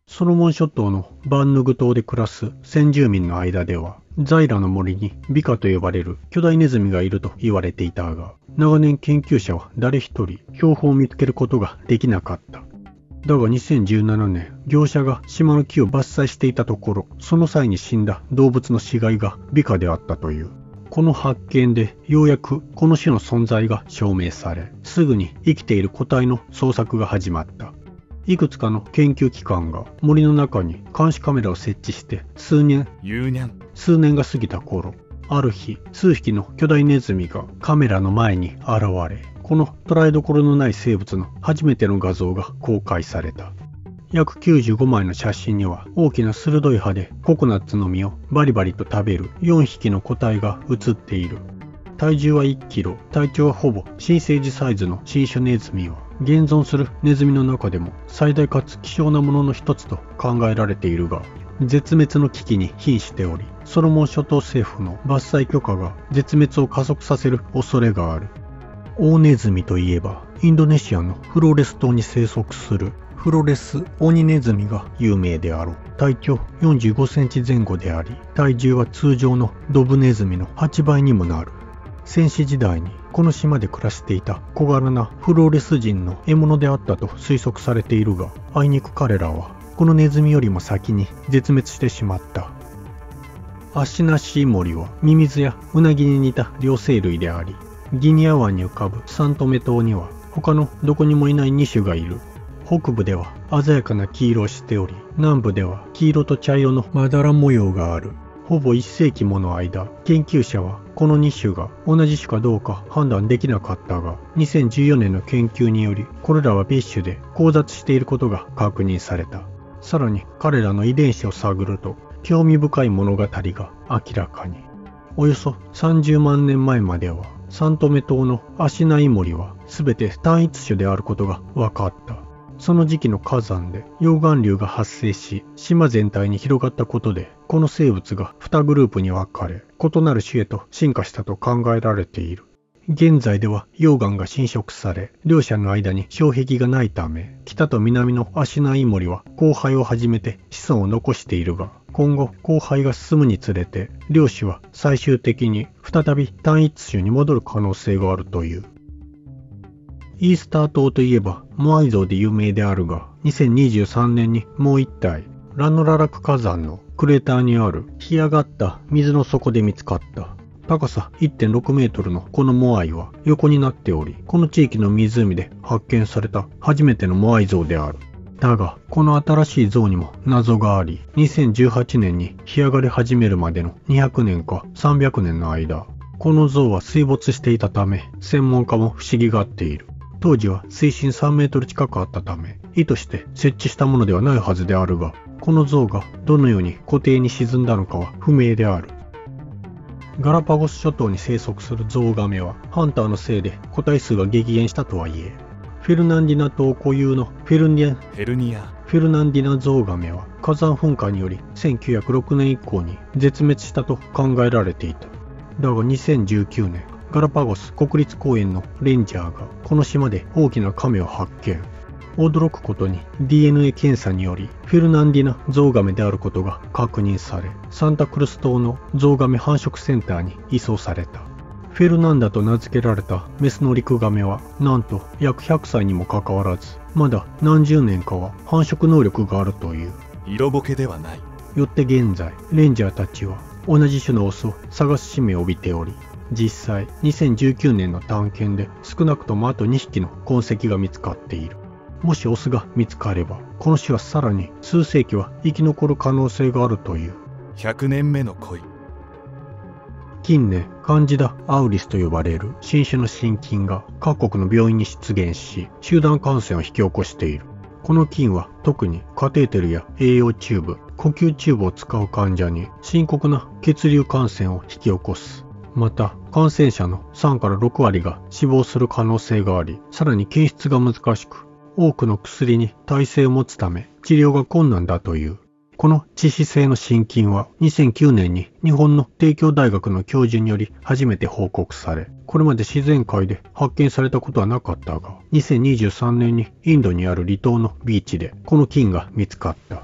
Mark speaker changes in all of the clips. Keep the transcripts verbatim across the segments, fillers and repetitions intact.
Speaker 1: ソロモン諸島のバンヌグ島で暮らす先住民の間では、ザイラの森にビカと呼ばれる巨大ネズミがいると言われていたが、長年研究者は誰一人標本を見つけることができなかった。だがにせんじゅうななねん、業者が島の木を伐採していたところ、その際に死んだ動物の死骸がビカであったという。この発見でようやくこの種の存在が証明され、すぐに生きている個体の捜索が始まった。いくつかの研究機関が森の中に監視カメラを設置して数年、数年が過ぎた頃、ある日、数匹の巨大ネズミがカメラの前に現れ、この捉えどころのない生物の初めての画像が公開された。約きゅうじゅうごまいの写真には大きな鋭い歯でココナッツの実をバリバリと食べるよんひきの個体が写っている。体重はいちキロ、体長はほぼ新生児サイズの新種ネズミは、現存するネズミの中でも最大かつ希少なものの一つと考えられているが、絶滅の危機に瀕しており、ソロモン諸島政府の伐採許可が絶滅を加速させる恐れがある。オオネズミといえば、インドネシアのフローレス島に生息するフロレスオニネズミが有名であろう。体長よんじゅうごセンチぜん後であり、体重は通常のドブネズミのはちばいにもなる。先史時代にこの島で暮らしていた小柄なフローレス人の獲物であったと推測されているが、あいにく彼らはこのネズミよりも先に絶滅してしまった。アシナシイモリはミミズやウナギに似た両生類であり、ギニア湾に浮かぶサントメ島には他のどこにもいないに種がいる。北部では鮮やかな黄色をしており、南部では黄色と茶色のまだら模様がある。ほぼいっせいきもの間、研究者はこのに種が同じ種かどうか判断できなかったが、にせんじゅうよねんの研究により、これらは別種で交雑していることが確認された。さらに彼らの遺伝子を探ると、興味深い物語が明らかに。およそさんじゅうまんねんまえまでは、サントメ島のアシナイモリは全て単一種であることが分かった。その時期の火山で溶岩流が発生し、島全体に広がったことで、この生物がにグループに分かれ、異なる種へと進化したと考えられている。現在では溶岩が侵食され、両者の間に障壁がないため、北と南のアシナイモリは交配を始めて子孫を残しているが、今後交配が進むにつれて、両種は最終的に再び単一種に戻る可能性があるという。イースター島といえばモアイ像で有名であるが、にせんにじゅうさんねんにもう一体、ラノララク火山のクレーターにある干上がった水の底で見つかった。高さ いってんろくメートルのこのモアイは横になっており、この地域の湖で発見された初めてのモアイ像である。だが、この新しい像にも謎があり、にせんじゅうはちねんに干上がり始めるまでのにひゃくねんかさんびゃくねんの間、この像は水没していたため、専門家も不思議がっている。当時は水深さんメートル近くあったため、意図して設置したものではないはずであるが、この像がどのように湖底に沈んだのかは不明である。ガラパゴス諸島に生息するゾウガメは、ハンターのせいで個体数が激減したとはいえ、フェルナンディナ島固有のフェルニアフェルニアフェルナンディナゾウガメは火山噴火によりせんきゅうひゃくろくねん以降に絶滅したと考えられていた。だがにせんじゅうきゅうねん、ガラパゴス国立公園のレンジャーがこの島で大きなカメを発見。驚くことに ディーエヌエー 検査によりフェルナンディナゾウガメであることが確認され、サンタクルス島のゾウガメ繁殖センターに移送された。フェルナンダと名付けられたメスのリクガメはなんと約ひゃくさいにもかかわらず、まだ何十年かは繁殖能力があるという。
Speaker 2: 色ぼけではない。
Speaker 1: よって現在レンジャーたちは同じ種のオスを探す使命を帯びており、実際にせんじゅうきゅうねんの探検で少なくともあとにひきの痕跡が見つかっている。もしオスが見つかれば、この種はさらに数世紀は生き残る可能性があるという。
Speaker 2: ひゃくねんめの恋。
Speaker 1: 近年、カンジダ・アウリスと呼ばれる新種の真菌が各国の病院に出現し、集団感染を引き起こしている。この菌は特にカテーテルや栄養チューブ、呼吸チューブを使う患者に深刻な血流感染を引き起こす。また、感染者のさんからろくわりが死亡する可能性があり、さらに検出が難しく、多くの薬に耐性を持つため治療が困難だという。この致死性の真菌はにせんきゅうねんに日本の帝京大学の教授により初めて報告され、これまで自然界で発見されたことはなかったが、にせんにじゅうさんねんにインドにある離島のビーチでこの菌が見つかった。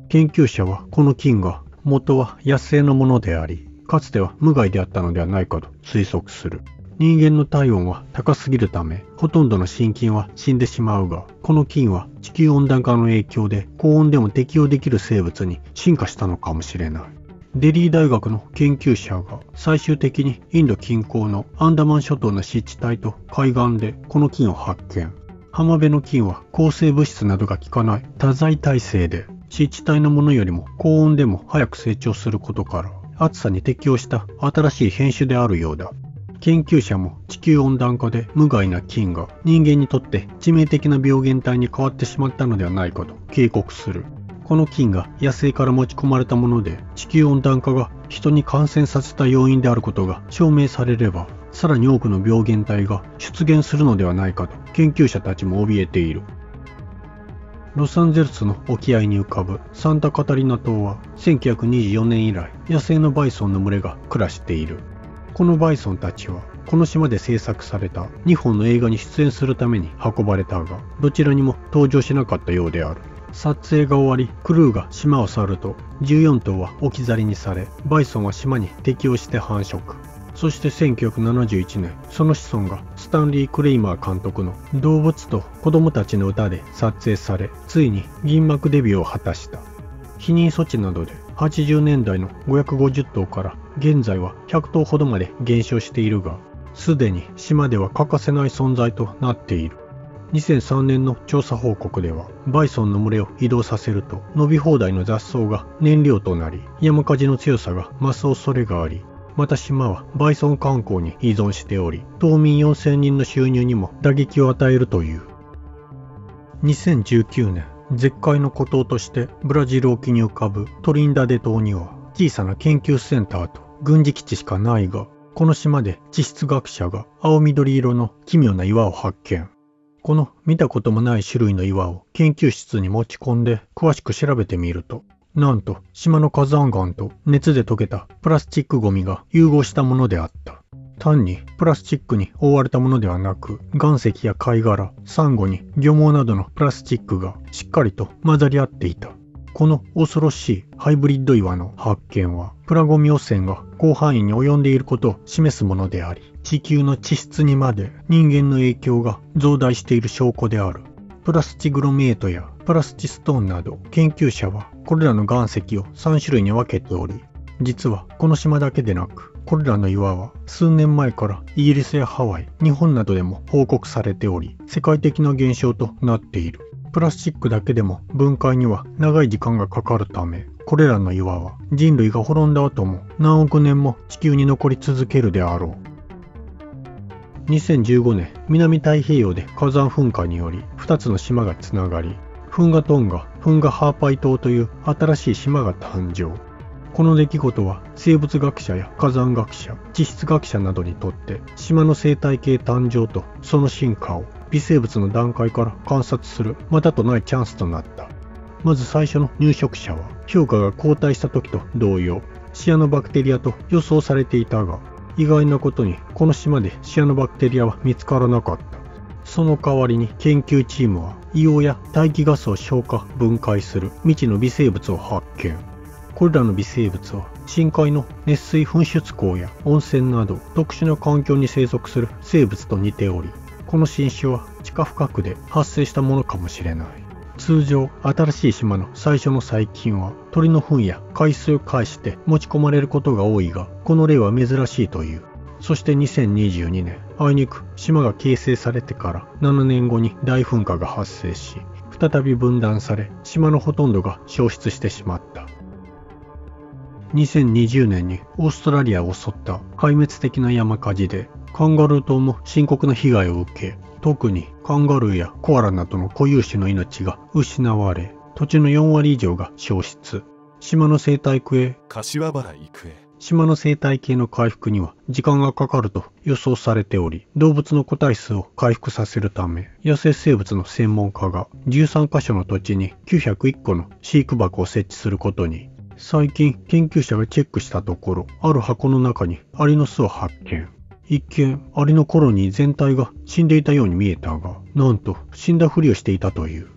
Speaker 1: 研究者はこの菌が元は野生のものであり、かつては無害であったのではないかと推測する。人間の体温は高すぎるため、ほとんどの真菌は死んでしまうが、この菌は地球温暖化の影響で高温でも適応できる生物に進化したのかもしれない。デリー大学の研究者が最終的にインド近郊のアンダマン諸島の湿地帯と海岸でこの菌を発見。浜辺の菌は抗生物質などが効かない多剤耐性で、湿地帯のものよりも高温でも早く成長することから、暑さに適応した新しい変種であるようだ。研究者も地球温暖化で無害な菌が人間にとって致命的な病原体に変わってしまったのではないかと警告する。この菌が野生から持ち込まれたもので、地球温暖化が人に感染させた要因であることが証明されれば、さらに多くの病原体が出現するのではないかと研究者たちも怯えている。ロサンゼルスの沖合に浮かぶサンタカタリナ島はせんきゅうひゃくにじゅうよねん以来野生のバイソンの群れが暮らしている。このバイソンたちはこの島で制作されたにほんの映画に出演するために運ばれたが、どちらにも登場しなかったようである。撮影が終わり、クルーが島を去るとじゅうよんとうは置き去りにされ、バイソンは島に適応して繁殖。そしてせんきゅうひゃくななじゅういちねん、その子孫がスタンリー・クレイマー監督の動物と子供たちの歌で撮影され、ついに銀幕デビューを果たした。避妊措置などではちじゅうねんだいのごひゃくごじゅっとうから現在はひゃくとうほどまで減少しているが、すでに島では欠かせない存在となっている。にせんさんねんの調査報告では、バイソンの群れを移動させると伸び放題の雑草が燃料となり、山火事の強さが増す恐れがあり、また島はバイソン観光に依存しており、島民よんせんにんの収入にも打撃を与えるという。にせんじゅうきゅうねん、絶海の孤島としてブラジル沖に浮かぶトリンダデ島には小さな研究センターと軍事基地しかないが、この島で地質学者が青緑色の奇妙な岩を発見。この見たこともない種類の岩を研究室に持ち込んで詳しく調べてみると、なんと島の火山岩と熱で溶けたプラスチックゴミが融合したものであった。単にプラスチックに覆われたものではなく、岩石や貝殻、サンゴに漁網などのプラスチックがしっかりと混ざり合っていた。この恐ろしいハイブリッド岩の発見は、プラゴミ汚染が広範囲に及んでいることを示すものであり、地球の地質にまで人間の影響が増大している証拠である。プラスチグロメートやプラスチストーンなど、研究者はこれらの岩石をさんしゅるいに分けており、実はこの島だけでなく、これらの岩は数年前からイギリスやハワイ、日本などでも報告されており、世界的な現象となっている。プラスチックだけでも分解には長い時間がかかるため、これらの岩は人類が滅んだ後も何億年も地球に残り続けるであろう。にせんじゅうごねん、南太平洋で火山噴火によりふたつの島がつながり、フンガトンガ、フンガハーパイ島という新しい島が誕生。この出来事は生物学者や火山学者、地質学者などにとって島の生態系誕生とその進化を微生物の段階から観察するまたとないチャンスとなった。まず最初の入植者は評価が後退した時と同様、シアノバクテリアと予想されていたが、意外なことにこの島でシアノバクテリアは見つからなかった。その代わりに研究チームは硫黄や大気ガスを消化分解する未知の微生物を発見。これらの微生物は深海の熱水噴出口や温泉など特殊な環境に生息する生物と似ており、この新種は地下深くで発生したものかもしれない。通常、新しい島の最初の細菌は鳥の糞や海水を介して持ち込まれることが多いが、この例は珍しいという。そしてにせんにじゅうにねん、あいにく島が形成されてからななねんごに大噴火が発生し、再び分断され、島のほとんどが消失してしまった。にせんにじゅうねんにオーストラリアを襲った壊滅的な山火事で、カンガルー島も深刻な被害を受け、特にカンガルーやコアラなどの固有種の命が失われ、土地のよんわり以上が消失。島の生態系
Speaker 2: 柏原郁恵
Speaker 1: 島の生態系の回復には時間がかかると予想されており、動物の個体数を回復させるため、野生生物の専門家がじゅうさんかしょの土地にきゅうひゃくいっこの飼育箱を設置することに。最近研究者がチェックしたところ、ある箱の中にアリの巣を発見。一見アリのコロニー全体が死んでいたように見えたが、なんと死んだふりをしていたという。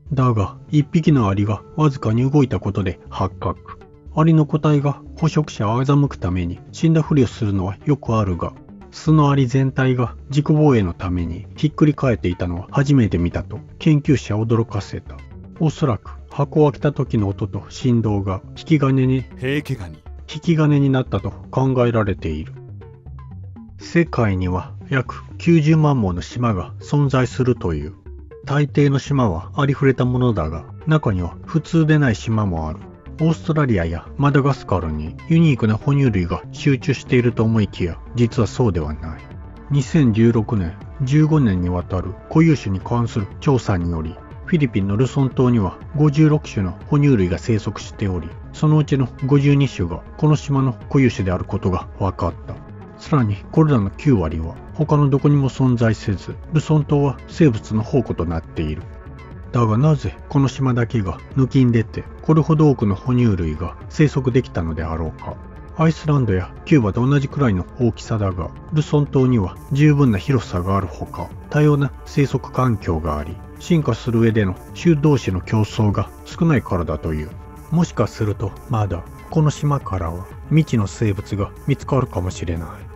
Speaker 1: だが、一匹のアリがわずかに動いたことで発覚。アリの個体が捕食者を欺くために死んだふりをするのはよくあるが、巣のアリ全体が自己防衛のためにひっくり返っていたのは初めて見たと研究者を驚かせた。おそらく箱を開けた時の音と振動が引き金に
Speaker 2: 平家ガニ
Speaker 1: 引き金になったと考えられている。世界には約きゅうじゅうまんもの島が存在するという。大抵の島はありふれたものだが、中には普通でない島もある。オーストラリアやマダガスカルにユニークな哺乳類が集中していると思いきや、実はそうではない。にせんじゅうろくねん、じゅうごねんにわたる固有種に関する調査により、フィリピンのルソン島にはごじゅうろくしゅの哺乳類が生息しており、そのうちのごじゅうにしゅがこの島の固有種であることが分かった。さらにこれらのきゅうわりは他のどこにも存在せず、ルソン島は生物の宝庫となっている。だがなぜこの島だけが抜きん出てこれほど多くの哺乳類が生息できたのであろうか。アイスランドやキューバと同じくらいの大きさだが、ルソン島には十分な広さがあるほか、多様な生息環境があり、進化する上での種同士の競争が少ないからだという。もしかするとまだこの島からは未知の生物が見つかるかもしれない。